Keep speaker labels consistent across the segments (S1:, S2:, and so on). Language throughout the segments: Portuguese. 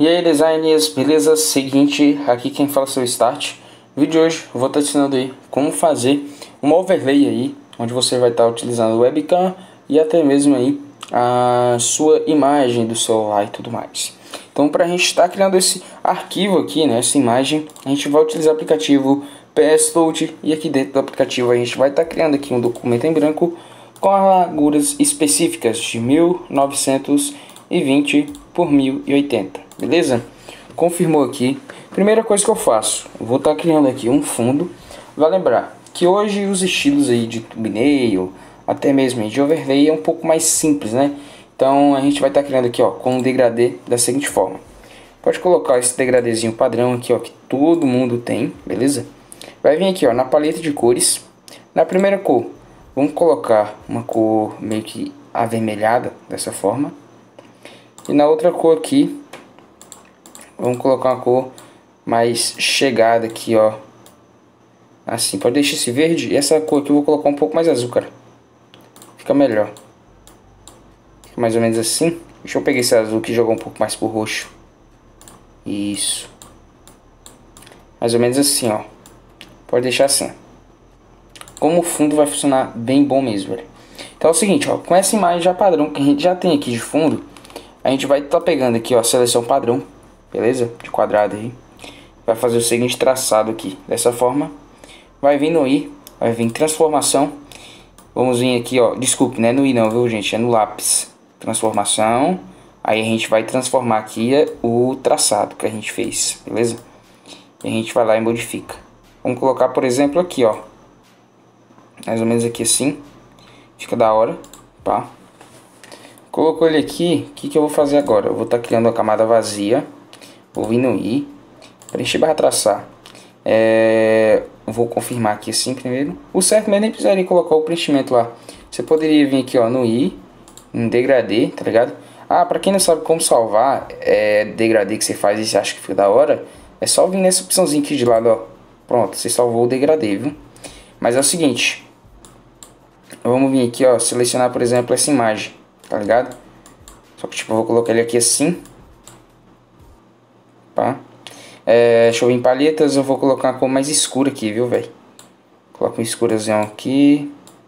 S1: E aí, designers, beleza? Seguinte, aqui quem fala é o seu Start. No vídeo de hoje eu vou estar ensinando aí como fazer uma overlay aí, onde você vai estar utilizando o webcam e até mesmo aí a sua imagem do celular e tudo mais. Então, para a gente estar criando esse arquivo aqui, né, essa imagem, a gente vai utilizar o aplicativo PS Load, e aqui dentro do aplicativo a gente vai estar criando aqui um documento em branco com as larguras específicas de 1920 por 1080, beleza? Confirmou aqui. Primeira coisa que eu faço, eu vou estar criando aqui um fundo. Vai lembrar que hoje os estilos aí de thumbnail, até mesmo de overlay, é um pouco mais simples, né? Então a gente vai estar criando aqui, ó, com um degradê da seguinte forma. Pode colocar esse degradêzinho padrão aqui, ó, que todo mundo tem, beleza? Vai vir aqui, ó, na paleta de cores. Na primeira cor, vamos colocar uma cor meio que avermelhada, dessa forma. E na outra cor aqui, vamos colocar uma cor mais chegada aqui, ó. Assim, pode deixar esse verde. E essa cor aqui eu vou colocar um pouco mais azul, cara. Fica melhor. Fica mais ou menos assim. Deixa eu pegar esse azul que jogou um pouco mais pro roxo. Isso. Mais ou menos assim, ó. Pode deixar assim. Como o fundo vai funcionar bem bom mesmo, velho. Então é o seguinte, ó. Com essa imagem já padrão que a gente já tem aqui de fundo, a gente vai estar pegando aqui, ó, a seleção padrão, beleza? De quadrado aí. Vai fazer o seguinte traçado aqui, dessa forma. Vai vir no I, vai vir transformação. Vamos vir aqui, ó, desculpe, não é no I não, viu, gente? É no lápis. Transformação. Aí a gente vai transformar aqui o traçado que a gente fez, beleza? E a gente vai lá e modifica. Vamos colocar, por exemplo, aqui, ó. Mais ou menos aqui assim. Fica da hora, tá? Colocou ele aqui, o que eu vou fazer agora? Eu vou estar criando uma camada vazia. Vou vir no I, preencher barra traçar. Vou confirmar aqui assim primeiro. O certo mesmo nem precisaria colocar o preenchimento lá. Você poderia vir aqui, ó, no I, em degradê, tá ligado? Ah, pra quem não sabe como salvar degradê que você faz e você acha que fica da hora, é só vir nessa opçãozinha aqui de lado, ó. Pronto, você salvou o degradê, viu? Mas é o seguinte. Vamos vir aqui, ó, selecionar, por exemplo, essa imagem. Tá ligado? Só que tipo, eu vou colocar ele aqui assim. Pá. Deixa eu vir em palhetas. Eu vou colocar uma cor mais escura aqui, viu, velho? Coloca um escurazão aqui.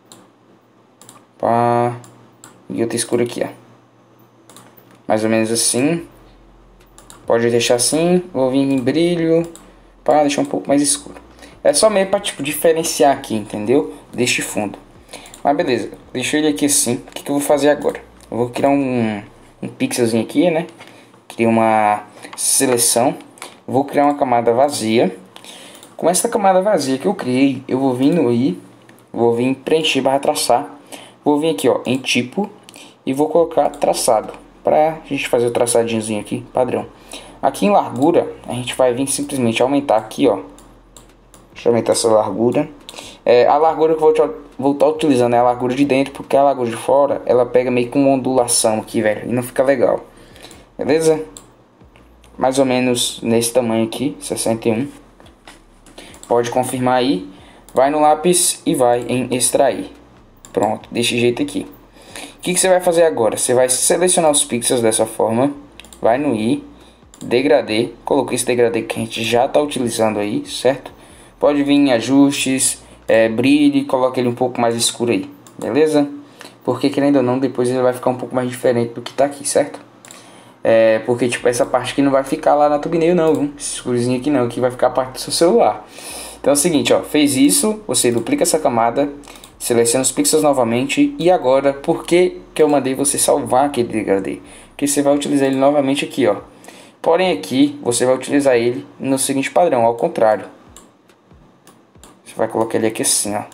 S1: Pá. E outra escura aqui, ó. Mais ou menos assim. Pode deixar assim. Vou vir em brilho. Pá, deixar um pouco mais escuro. É só meio pra, tipo, diferenciar aqui, entendeu? Deste fundo. Mas beleza. Deixa ele aqui assim. O que eu vou fazer agora? Eu vou criar um pixelzinho aqui, né? Criar uma seleção. Vou criar uma camada vazia. Com essa camada vazia que eu criei, eu vou vir no I. Vou vir em preencher barra traçar. Vou vir aqui, ó, em tipo. E vou colocar traçado. Pra gente fazer o traçadinhozinho aqui, padrão. Aqui em largura, a gente vai vir simplesmente aumentar aqui, ó. Deixa eu aumentar essa largura. A largura que eu vou estar utilizando é a largura de dentro, porque a largura de fora, ela pega meio com uma ondulação aqui, velho, e não fica legal. Beleza? Mais ou menos nesse tamanho aqui, 61. Pode confirmar aí. Vai no lápis e vai em extrair. Pronto, desse jeito aqui. O que você vai fazer agora? Você vai selecionar os pixels dessa forma. Vai no I, degradê. Coloquei esse degradê que a gente já está utilizando aí, certo? Pode vir em ajustes, brilho, e coloca ele um pouco mais escuro aí, beleza? Porque querendo ou não, depois ele vai ficar um pouco mais diferente do que tá aqui, certo? Porque tipo, essa parte aqui não vai ficar lá na thumbnail não, viu? Esse escurozinho aqui não, que vai ficar a parte do seu celular. Então é o seguinte, ó, fez isso, você duplica essa camada, seleciona os pixels novamente. E agora, por que eu mandei você salvar aquele degradê? Porque você vai utilizar ele novamente aqui, ó. Porém aqui, você vai utilizar ele no seguinte padrão, ao contrário. Você vai colocar ele aqui assim, ó.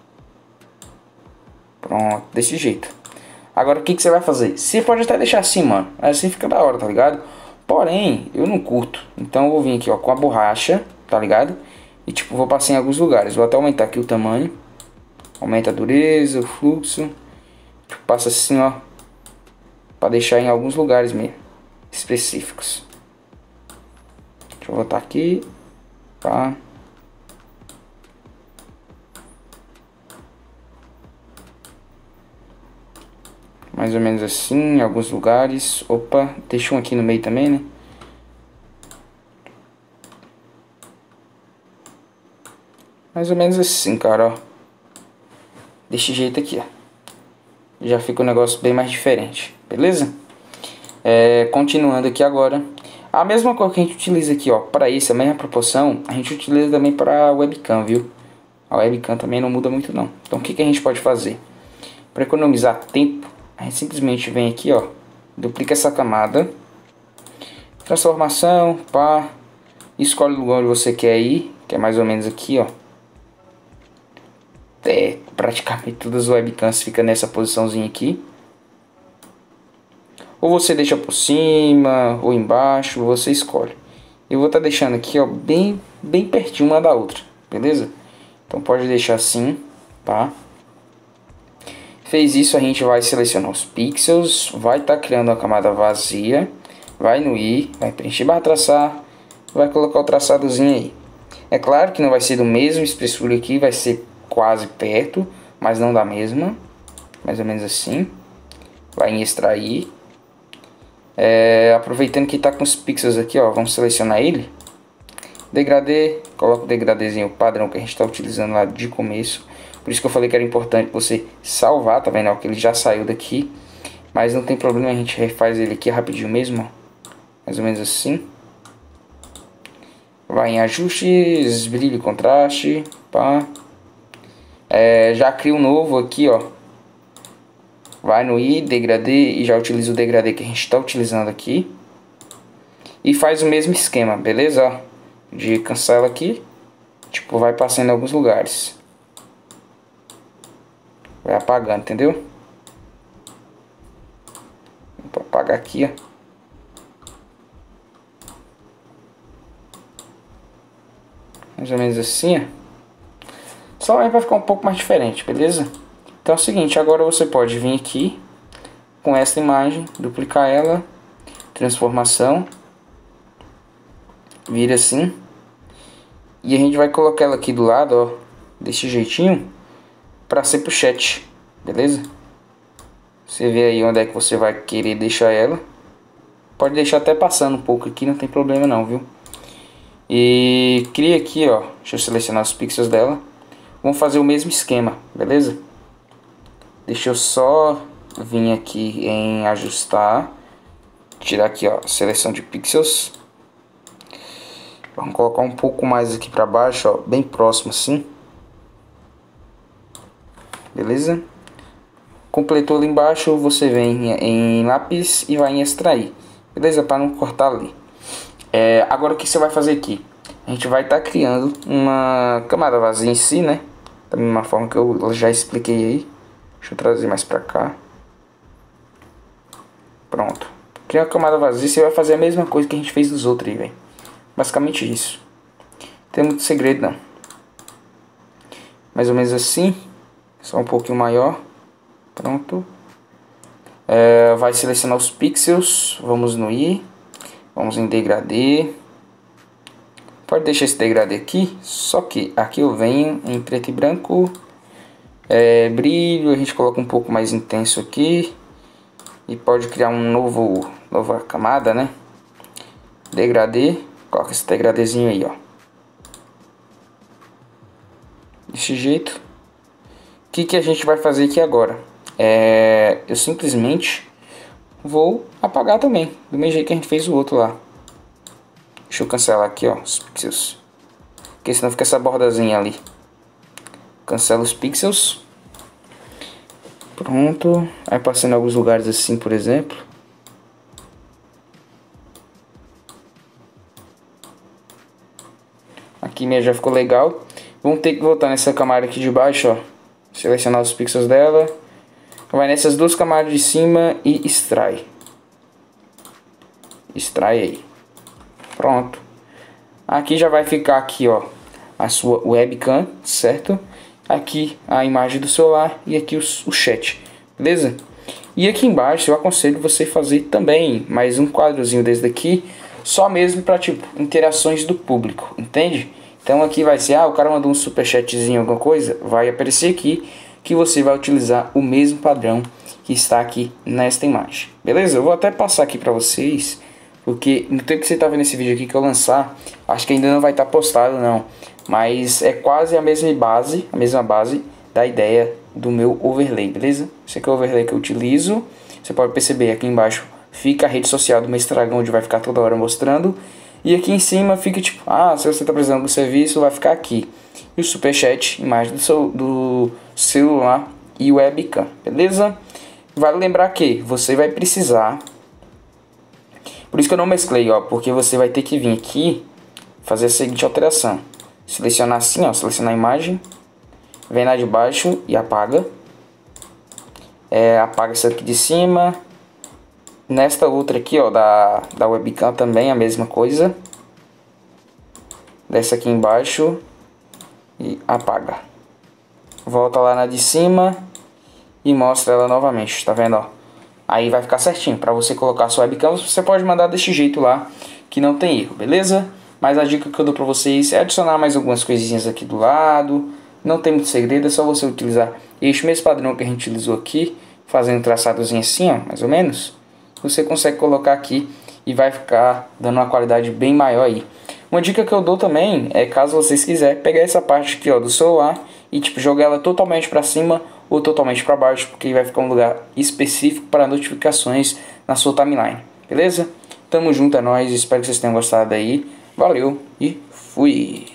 S1: Pronto, desse jeito. Agora o que você vai fazer? Você pode até deixar assim, mano. Assim fica da hora, tá ligado? Porém, eu não curto. Então eu vou vir aqui, ó, com a borracha, tá ligado? E tipo, vou passar em alguns lugares. Vou até aumentar aqui o tamanho. Aumenta a dureza, o fluxo. Tipo, passa assim, ó. Pra deixar em alguns lugares mesmo. Específicos. Deixa eu voltar aqui. Tá. Mais ou menos assim, em alguns lugares. Opa, deixa um aqui no meio também, né? Mais ou menos assim, cara, ó. Desse jeito aqui, ó. Já fica um negócio bem mais diferente, beleza? Continuando aqui agora. A mesma coisa que a gente utiliza aqui, ó, para isso, a mesma proporção, a gente utiliza também para a webcam, viu? A webcam também não muda muito não. Então o que a gente pode fazer? Para economizar tempo, a gente simplesmente vem aqui, ó, duplica essa camada, transformação, pá, escolhe o lugar onde você quer ir, que é mais ou menos aqui, ó. Praticamente todas as webcams ficam nessa posiçãozinha aqui. Ou você deixa por cima, ou embaixo, você escolhe. Eu vou estar deixando aqui, ó, bem pertinho uma da outra, beleza? Então pode deixar assim, tá? Fez isso, a gente vai selecionar os pixels, vai estar criando uma camada vazia, vai no I, vai preencher barra traçar, vai colocar o traçadozinho aí. É claro que não vai ser do mesmo espessura aqui, vai ser quase perto, mas não da mesma, mais ou menos assim. Vai em extrair. Aproveitando que está com os pixels aqui, ó, vamos selecionar ele. Degradê, coloca o degradêzinho padrão que a gente está utilizando lá de começo. Por isso que eu falei que era importante você salvar, tá vendo? Ó, que ele já saiu daqui. Mas não tem problema, a gente refaz ele aqui rapidinho mesmo, ó. Mais ou menos assim. Vai em ajustes, brilho e contraste, pá. Já cria um novo aqui, ó. Vai no I, degradê, e já utiliza o degradê que a gente está utilizando aqui. E faz o mesmo esquema, beleza? Ó, de cancela aqui. Tipo, vai passando em alguns lugares. Vai apagando, entendeu? Vou apagar aqui, ó. Mais ou menos assim, ó. Só aí vai ficar um pouco mais diferente, beleza? Então é o seguinte, agora você pode vir aqui com essa imagem, duplicar ela, transformação, vira assim, e a gente vai colocar ela aqui do lado, ó, desse jeitinho, para ser pro chat, beleza? Você vê aí onde é que você vai querer deixar ela, pode deixar até passando um pouco aqui, não tem problema não, viu? E cria aqui, ó, deixa eu selecionar os pixels dela, vamos fazer o mesmo esquema, beleza? Deixa eu só vir aqui em ajustar, tirar aqui, ó, seleção de pixels. Vamos colocar um pouco mais aqui para baixo, ó, bem próximo assim. Beleza? Completou ali embaixo, você vem em lápis e vai em extrair. Beleza? Para não cortar ali. Agora o que você vai fazer aqui? A gente vai estar criando uma camada vazia em si, né? Da mesma forma que eu já expliquei aí. Deixa eu trazer mais pra cá. Pronto. Cria uma camada vazia, você vai fazer a mesma coisa que a gente fez dos outros aí, velho. Basicamente isso. Não tem muito segredo não. Mais ou menos assim. Só um pouquinho maior. Pronto. Vai selecionar os pixels. Vamos no I. Vamos em degradê. Pode deixar esse degradê aqui. Só que aqui eu venho em preto e branco. Brilho, a gente coloca um pouco mais intenso aqui. E pode criar nova camada, né? Degradê, coloca esse degradêzinho aí, ó. Desse jeito. O que a gente vai fazer aqui agora? Eu simplesmente vou apagar também, do mesmo jeito que a gente fez o outro lá. Deixa eu cancelar aqui, ó, os pixels. Porque senão fica essa bordazinha ali. Cancela os pixels. Pronto. Aí passando em alguns lugares assim, por exemplo. Aqui mesmo já ficou legal. Vamos ter que voltar nessa camada aqui de baixo, ó. Selecionar os pixels dela. Vai nessas duas camadas de cima e extrai. Extrai aí. Pronto. Aqui já vai ficar aqui, ó, a sua webcam, certo? Aqui a imagem do celular e aqui o chat, beleza? E aqui embaixo eu aconselho você fazer também mais um quadrozinho desse daqui, só mesmo para tipo interações do público, entende? Então aqui vai ser, o cara mandou um superchatzinho, alguma coisa, vai aparecer aqui que você vai utilizar o mesmo padrão que está aqui nesta imagem, beleza? Eu vou até passar aqui para vocês, porque no tempo que você está vendo esse vídeo aqui que eu lançar, acho que ainda não vai estar postado não, mas é quase a mesma base da ideia do meu overlay, beleza? Esse aqui é o overlay que eu utilizo. Você pode perceber aqui embaixo fica a rede social do Mestre Dragão, onde vai ficar toda hora mostrando. E aqui em cima fica tipo, se você está precisando do serviço, vai ficar aqui. E o superchat, imagem do celular e webcam, beleza? Vale lembrar que você vai precisar, por isso que eu não mesclei, porque você vai ter que vir aqui, fazer a seguinte alteração. Selecionar assim, selecionar a imagem, vem lá de baixo e apaga. Apaga essa aqui de cima. Nesta outra aqui, da webcam também a mesma coisa. Desce aqui embaixo e apaga. Volta lá na de cima e mostra ela novamente, tá vendo, Aí vai ficar certinho. Para você colocar a sua webcam, você pode mandar desse jeito lá, que não tem erro, beleza? Mas a dica que eu dou para vocês é adicionar mais algumas coisinhas aqui do lado. Não tem muito segredo, é só você utilizar este mesmo padrão que a gente utilizou aqui, fazendo um traçadozinho assim, mais ou menos. Você consegue colocar aqui e vai ficar dando uma qualidade bem maior aí. Uma dica que eu dou também é, caso vocês quiserem, pegar essa parte aqui do celular e jogar ela totalmente para cima ou totalmente para baixo, porque vai ficar um lugar específico para notificações na sua timeline, beleza? Tamo junto, é nóis, espero que vocês tenham gostado aí. Valeu e fui!